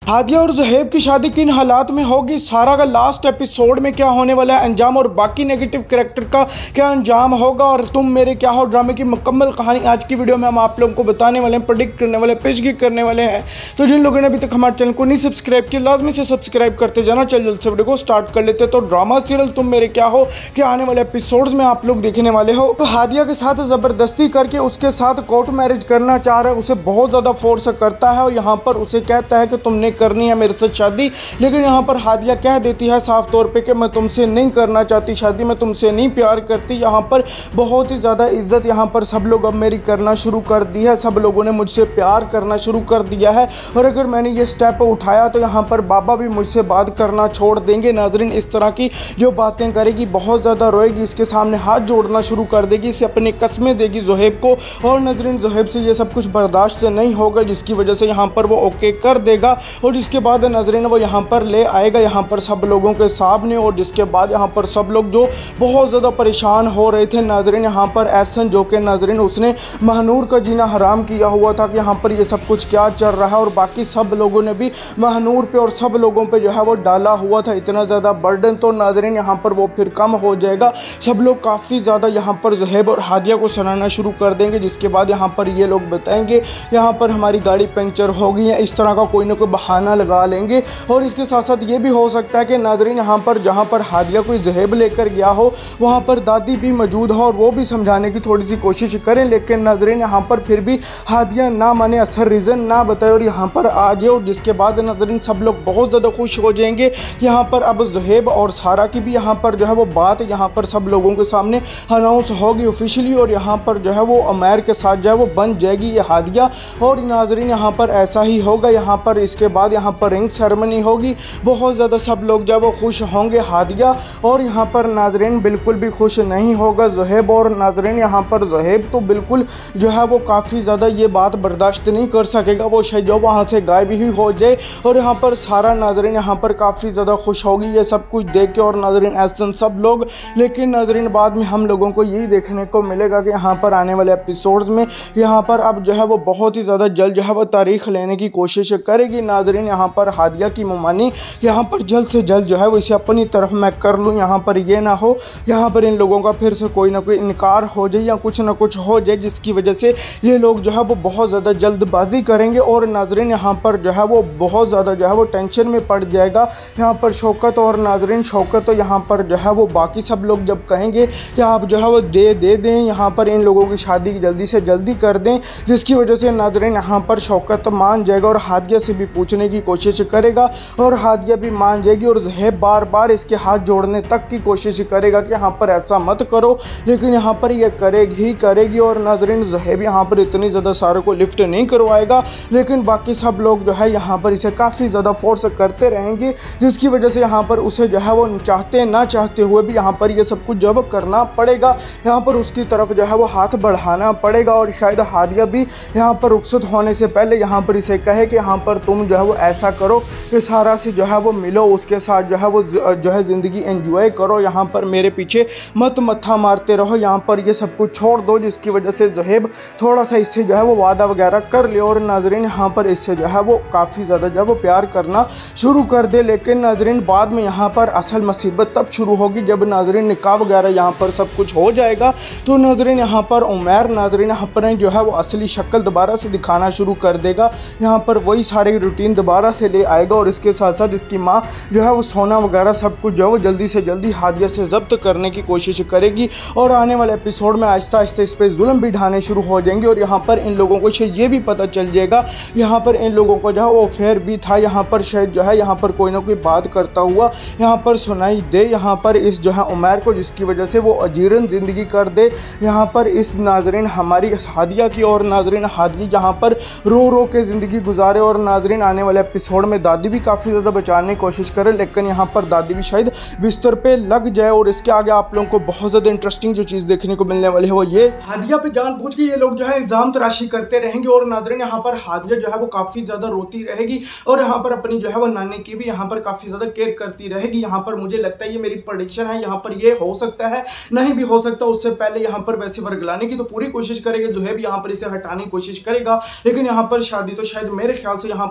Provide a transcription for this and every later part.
हादिया और ज़ुहैब की शादी किन हालात में होगी, सारा का लास्ट एपिसोड में क्या होने वाला है अंजाम, और बाकी नेगेटिव कैरेक्टर का क्या अंजाम होगा, और तुम मेरे क्या हो ड्रामे की मुकम्मल कहानी आज की वीडियो में हम आप लोगों को बताने वाले हैं, प्रेडिक्ट करने वाले, पेशगी करने वाले हैं। तो जिन लोगों ने अभी तक हमारे चैनल को नहीं सब्सक्राइब किया लाजमी से सब्सक्राइब करते जाना। चल जल्द से वीडियो को स्टार्ट कर लेते। तो ड्रामा सीरियल तुम मेरे क्या हो के आने वाले एपिसोड्स में आप लोग देखने वाले हो। तो हादिया के साथ ज़बरदस्ती करके उसके साथ कोर्ट मैरिज करना चाह रहा है, उसे बहुत ज़्यादा फोर्स करता है और यहाँ पर उसे कहता है कि तुमने करनी है मेरे साथ शादी। लेकिन यहाँ पर हादिया कह देती है साफ तौर पे कि मैं तुमसे नहीं करना चाहती शादी, मैं तुमसे नहीं प्यार करती। यहाँ पर बहुत ही ज़्यादा इज्जत यहाँ पर सब लोग अब मेरी करना शुरू कर दी है, सब लोगों ने मुझसे प्यार करना शुरू कर दिया है, और अगर मैंने ये स्टेप उठाया तो यहाँ पर बाबा भी मुझसे बात करना छोड़ देंगे। नाजरीन इस तरह की जो बातें करेगी, बहुत ज़्यादा रोएगी, इसके सामने हाथ जोड़ना शुरू कर देगी, इसे अपनी कस्में देगी ज़ुहैब को, और नाजरीन ज़ुहैब से ये सब कुछ बर्दाश्त नहीं होगा, जिसकी वजह से यहाँ पर वो ओके कर देगा। और जिसके बाद नाजरीन वो यहाँ पर ले आएगा यहाँ पर सब लोगों के सामने, और जिसके बाद यहाँ पर सब लोग जो बहुत ज़्यादा परेशान हो रहे थे नाजरीन, यहाँ पर एहसन जो कि नाजरीन उसने महानूर का जीना हराम किया हुआ था कि यहाँ पर ये सब कुछ क्या चल रहा है, और बाकी सब लोगों ने भी महानूर पे और सब लोगों पे जो है वो डाला हुआ था इतना ज़्यादा बर्डन। तो नाजरीन यहाँ पर वो फिर कम हो जाएगा, सब लोग काफ़ी ज़्यादा यहाँ पर ज़ुहैब और हादिया को सुनाना शुरू कर देंगे। जिसके बाद यहाँ पर ये लोग बताएंगे यहाँ पर हमारी गाड़ी पंक्चर हो गई है, इस तरह का कोई ना कोई बहाना लगा लेंगे। और इसके साथ साथ ये भी हो सकता है कि नाजरीन यहाँ पर जहाँ पर हादिया कोई ज़ुहैब लेकर गया हो वहाँ पर दादी भी मौजूद हो और वो भी समझाने की थोड़ी सी कोशिश करें, लेकिन नाजरीन यहाँ पर फिर भी हादिया ना माने, असर रीज़न ना बताए और यहाँ पर आ जाए। और जिसके बाद नाजरीन सब लोग बहुत ज़्यादा खुश हो जाएंगे, यहाँ पर अब ज़ुहैब और सारा की भी यहाँ पर जो है वो बात यहाँ पर सब लोगों के सामने अनाउंस होगी ऑफिशियली, और यहाँ पर जो है वो उमैर के साथ जो है वो बन जाएगी ये हादिया। और नाजरीन यहाँ पर ऐसा ही होगा, यहाँ पर इसके बाद यहाँ पर रिंग सेरेमनी होगी, बहुत ज़्यादा सब लोग जब वो खुश होंगे हादिया, और यहाँ पर नाजरीन बिल्कुल भी खुश नहीं होगा ज़ुहैब। और नाजरीन यहाँ पर ज़ुहैब तो बिल्कुल जो है वो काफ़ी ज़्यादा ये बात बर्दाश्त नहीं कर सकेगा, वो शायद जो वहाँ से गायब ही हो जाए। और यहाँ पर सारा नाजरीन यहाँ पर काफ़ी ज़्यादा खुश होगी ये सब कुछ देख के, और नाजरीन एहसन सब लोग। लेकिन नाजरीन बाद में हम लोगों को यही देखने को मिलेगा कि यहाँ पर आने वाले एपिसोड्स में यहाँ पर अब जो है वो बहुत ही ज़्यादा जल्द जो है वो तारीख लेने की कोशिश करेगी नाजरीन यहाँ पर हादिया की मुमानी, यहाँ पर जल्द से जल्द जो है वो इसे अपनी तरफ मैं कर लूँ। यहाँ पर ये ना हो यहाँ पर इन लोगों का फिर से कोई ना कोई इनकार हो जाए या कुछ ना कुछ हो जाए, जिसकी वजह से ये लोग जो है वो बहुत ज़्यादा जल्दबाजी करेंगे। और नाजरीन यहाँ पर जो है वो बहुत ज़्यादा जो है वो टेंशन में पड़ जाएगा यहाँ पर शौकत। और नाजरीन शौकत तो यहाँ पर जो है वो बाकी सब लोग जब कहेंगे कि आप जो है वो दे दें यहाँ पर इन लोगों की शादी जल्दी से जल्दी कर दें, जिसकी वजह से नाजरीन यहाँ पर शौकत मान जाएगा और हादिया से भी पूछने की कोशिश करेगा, और हादिया भी मान जाएगी। और ज़ुहैब बार बार इसके हाथ जोड़ने तक की कोशिश करेगा कि यहाँ पर ऐसा मत करो, लेकिन यहाँ पर ये करेगी ही करेगी। और नाजरीन ज़ुहैब यहाँ पर इतनी ज़्यादा सारों को लिफ्ट नहीं करवाएगा, लेकिन बाकी सब लोग जो है यहाँ पर इसे काफ़ी ज़्यादा फोर्स करते रहेंगे, जिसकी वजह से यहाँ पर उसे जो है वो चाहते ना चाहते हुए भी यहाँ पर ये सब कुछ जो है करना पड़ेगा, यहाँ पर उसकी तरफ जो है वो हाथ बढ़ाना पड़ेगा। और शायद हादिया भी यहाँ पर रुखसत होने से पहले यहाँ पर इसे कहे कि यहाँ पर तुम जो है वो ऐसा करो कि सारा से जो है वो मिलो, उसके साथ जो है वो जो है ज़िंदगी एंजॉय करो, यहाँ पर मेरे पीछे मत मत्था मारते रहो, यहाँ पर ये सब कुछ छोड़ दो, जिसकी वजह से ज़ुहैब थोड़ा सा इससे जो है वो वादा वगैरह कर ले और नाजरीन यहाँ पर इससे जो है वो काफ़ी ज़्यादा जो है वो प्यार करना शुरू कर दे। लेकिन नाजरीन बाद में यहाँ पर असल मुसीबत तब शुरू होगी जब नाजरीन निकाह वगैरह यहाँ पर सब कुछ हो जाएगा। तो नाजरीन यहाँ पर उमैर नाजरीन यहाँ पर जो है वो असली शक्ल दोबारा से दिखाना शुरू कर देगा, यहाँ पर वही सारी रूटीन दोबारा से ले आएगा। और इसके साथ साथ इसकी माँ जो है वो सोना वगैरह सब कुछ जो है वो जल्दी से जल्दी हादिया से ज़ब्त करने की कोशिश करेगी, और आने वाले एपिसोड में आहिस्ता आहिस्ता इस पर जुल्म भी ढाने शुरू हो जाएंगे। और यहाँ पर इन लोगों को शायद ये भी पता चल जाएगा, यहाँ पर इन लोगों को जो है वो अफेयर भी था, यहाँ पर शायद जो है यहाँ पर कोई ना कोई बात करता हुआ यहाँ पर सुनाई दे यहाँ पर इस जो है उमैर को, जिसकी वजह से वो अजीरन ज़िंदगी कर दे यहाँ पर इस नाजरीन हमारी हादिया की। और नाजरीन हादिया यहाँ पर रो रो के ज़िंदगी गुजारे। और नाजरीन आने वाले एपिसोड में दादी भी काफ़ी ज़्यादा बचाने की कोशिश करे, लेकिन यहाँ पर दादी भी शायद बिस्तर पे लग जाए। और इसके आगे आप लोगों को बहुत ज़्यादा इंटरेस्टिंग जो चीज़ देखने को मिलने वाली है वो ये हादिया पे जानबूझ के ये लोग जो है इल्ज़ाम तराशी करते रहेंगे। और नाजरीन यहाँ पर हादिया जो है वो काफ़ी ज़्यादा रोती रहेगी, और यहाँ पर अपनी जो है वो नानी की भी यहाँ पर काफ़ी ज़्यादा केयर करती रहेगी। यहाँ पर मुझे लगता है ये मेरी प्रेडिक्शन है, यहाँ पर ये हो सकता है नहीं भी हो सकता। उससे पहले यहाँ पर वैसे वर्गलाने की तो पूरी कोशिश करेगा, ज़ुहैब यहाँ पर इसे हटाने की कोशिश करेगा, लेकिन यहाँ पर शादी तो शायद मेरे ख्याल से यहाँ पर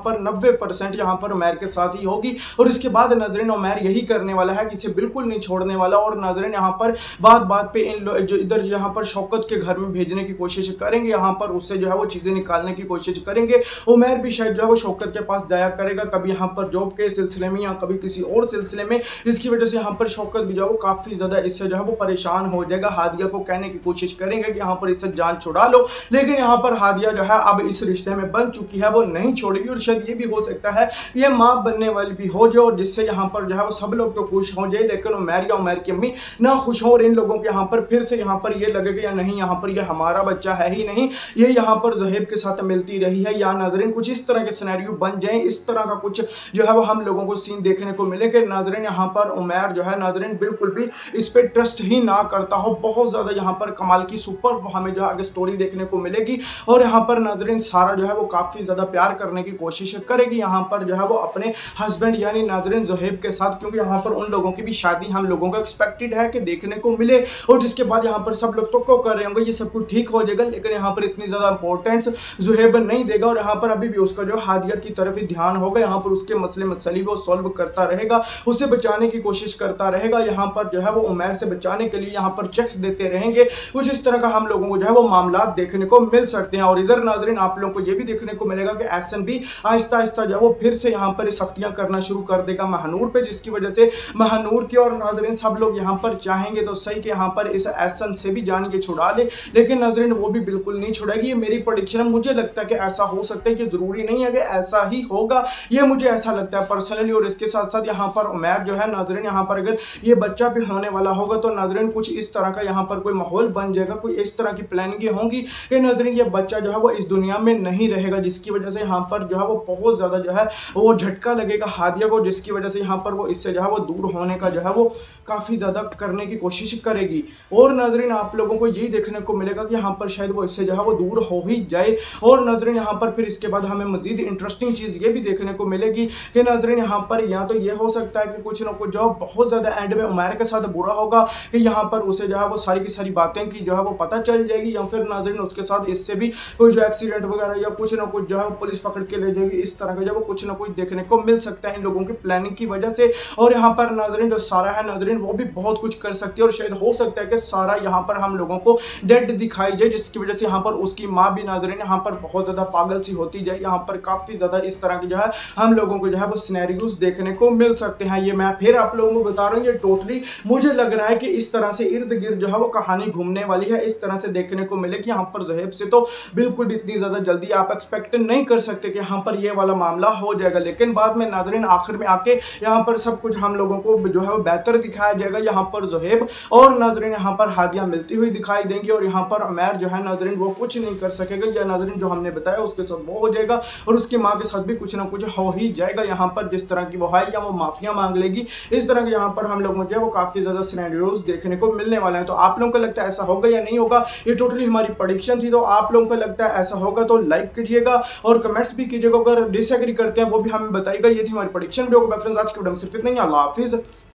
90% यहाँ पर उमैर के साथ ही होगी। और इसके बाद नाज़रीन उमैर यही करने वाला है कि इसे बिल्कुल नहीं छोड़ने वाला। और नाज़रीन यहाँ पर बात बात पे इन जो इधर यहाँ पर शौकत के घर में भेजने की कोशिश करेंगे, यहाँ पर उससे जो है वो चीज़ें निकालने की कोशिश करेंगे। उमैर भी शायद जो है वो शौकत के पास जाया करेगा, कभी यहाँ पर जॉब के सिलसिले में या कभी किसी और सिलसिले में, जिसकी वजह से यहाँ पर शौकत भी जो है वो काफ़ी ज़्यादा इससे जो है वो परेशान हो जाएगा। हादिया को कहने की कोशिश करेंगे कि यहाँ पर इससे जान छुड़ा लो, लेकिन यहाँ पर हादिया जो है अब इस रिश्ते में बन चुकी है, वो नहीं छोड़ेगी। और शायद ये भी हो सकता है ये माँ बनने वाली भी हो जाए, और जिससे यहाँ पर जो है वो सब लोग तो खुश हो जाए, लेकिन उमैर या उमैर की अम्मी ना खुश हो। और इन लोगों के यहाँ पर फिर से यहाँ पर ये लगेगा या नहीं यहाँ पर ये हमारा बच्चा है ही नहीं, ये यहाँ पर ज़ुहैब के साथ मिलती रही है। या नाज़रीन कुछ इस तरह के सिनेरियो बन जाए, इस तरह का कुछ जो है वो हम लोगों को सीन देखने को मिले कि नाज़रीन यहाँ पर उमैर जो है नाज़रीन बिल्कुल भी इस पर ट्रस्ट ही ना करता हो। बहुत ज़्यादा यहाँ पर कमाल की सुपर हमें जो है आगे स्टोरी देखने को मिलेगी। और यहाँ पर नाज़रीन सारा जो है वो काफ़ी ज़्यादा प्यार करने की कोशिश करेगी यहाँ पर जो है वो अपने हस्बैंड यानी नाज़रीन ज़ुहैब के साथ, क्योंकि यहाँ पर उन लोगों की भी शादी हम लोगों को एक्सपेक्टेड है कि देखने को मिले। और जिसके बाद यहाँ पर सब लोग तो कर रहे होंगे ये सब कुछ ठीक हो जाएगा, लेकिन यहाँ पर इतनी ज़्यादा इंपॉर्टेंस ज़ुहैब नहीं देगा। और यहाँ पर अभी भी उसका जो हादिया की तरफ ही ध्यान होगा, यहाँ पर उसके मसले मसले वो सॉल्व करता रहेगा, उसे बचाने की कोशिश करता रहेगा। यहाँ पर जो है वो उमैर से बचाने के लिए यहाँ पर चेक्स देते रहेंगे। कुछ इस तरह का हम लोगों को जो है वो मामला देखने को मिल सकते हैं। और इधर नाज़रीन आप लोगों को ये भी देखने को मिलेगा कि एहसन भी आहिस्ता आहिस्ता जो है वो फिर से यहाँ पर सख्तियाँ करना शुरू कर देगा महानूर पे, जिसकी वजह से महानूर की और नाज़रीन सब लोग यहाँ पर चाहेंगे तो सही कि यहाँ पर इस एहसन से भी जान के छुड़ा ले, लेकिन नाज़रीन वो भी बिल्कुल नहीं छुड़ाएगी। ये मेरी प्रेडिक्शन है, मुझे लगता है कि ऐसा हो सकता है कि जरूरी नहीं है कि ऐसा ही होगा, ये मुझे ऐसा लगता है पर्सनली। और इसके साथ साथ यहाँ पर उमैर जो है नाज़रीन यहाँ पर अगर ये बच्चा भी होने वाला होगा तो नाज़रीन कुछ इस तरह का यहाँ पर कोई माहौल बन जाएगा, कोई इस तरह की प्लानिंग होंगी कि नाज़रीन ये बच्चा जो है वो इस दुनिया में नहीं रहेगा, जिसकी वजह से यहाँ पर जो है वो बहुत ज़्यादा जो है वो झटका लगेगा हादिया को, जिसकी वजह से यहाँ पर वो इससे जो है वो दूर होने का जो है वो काफ़ी ज़्यादा करने की कोशिश करेगी। और नाज़रीन आप लोगों को यही देखने को मिलेगा कि यहाँ पर शायद वो इससे जो है वो दूर हो ही जाए। और नाज़रीन यहाँ पर फिर इसके बाद हमें मज़ीद इंटरेस्टिंग चीज़ ये भी देखने को मिलेगी कि नाज़रीन यहाँ पर या तो ये हो सकता है कि कुछ ना कुछ जो बहुत ज़्यादा एंड में उमैर के साथ बुरा होगा कि यहाँ पर उसे जो है वो सारी की सारी बातें की जो है वो पता चल जाएगी, या फिर नाज़रीन उसके साथ इससे भी कोई जो एक्सीडेंट वगैरह या कुछ ना कुछ जो है पुलिस पकड़ के ले जाएगी, इस तरह का जो है कुछ ना कुछ देखने को मिल सकता है इन लोगों की प्लानिंग की वजह से। और यहाँ पर नाज़रीन जो सारा है नाज़रीन वो भी बहुत कुछ कर सकती है, और शायद हो सकता है कि सारा यहाँ पर हम लोगों को डेड दिखाई जाए, जिसकी वजह से यहाँ पर उसकी माँ भी नाज़रीन यहाँ पर बहुत ज़्यादा पागल सी होती जाए। यहाँ पर काफ़ी ज़्यादा इस तरह की जो है हम लोगों को जो है वो सिनेरियोस देखने को मिल सकते हैं। ये मैं फिर आप लोगों को बता रहा हूँ, ये टोटली मुझे लग रहा है कि इस तरह से इर्द गिर्द जो है वो कहानी घूमने वाली है, इस तरह से देखने को मिले कि यहाँ पर ज़ुहैब से तो बिल्कुल भी इतनी ज़्यादा जल्दी आप एक्सपेक्ट नहीं कर सकते कि यहाँ पर ये वाला मामला हो जाएगा, लेकिन बाद में नाज़रीन आखिर में आके यहाँ पर सब कुछ हम लोगों को जो है वो बेहतर दिखाया जाएगा। यहाँ पर ज़ुहैब और नाज़रीन यहाँ पर हादिया मिलती हुई दिखाई देंगी, और यहाँ पर उमैर जो है नाज़रीन वो कुछ नहीं कर सकेगा, या नाज़रीन जो हमने बताया उसके साथ वो हो जाएगा, और उसकी माँ के साथ भी कुछ ना कुछ हो ही जाएगा। यहाँ पर जिस तरह की वो है या वो माफिया मांग लेगी, इस तरह के यहाँ पर हम लोगों को जो है वो काफ़ी ज़्यादा सिनेरियोस देखने को मिलने वाले हैं। तो आप लोगों को लगता है ऐसा होगा या नहीं होगा, ये टोटली हमारी प्रेडिक्शन थी। तो आप लोगों को लगता है ऐसा होगा तो लाइक कीजिएगा और कमेंट्स भी कीजिएगा, अगर डिसएग्री करते हैं वो भी हमें बताइएगा। ये थी हमारी प्रेडिक्शन। वीडियो को फ्रेंड्स आज के वीडियो में सिर्फ इतना ही। अल्लाह हाफिज़।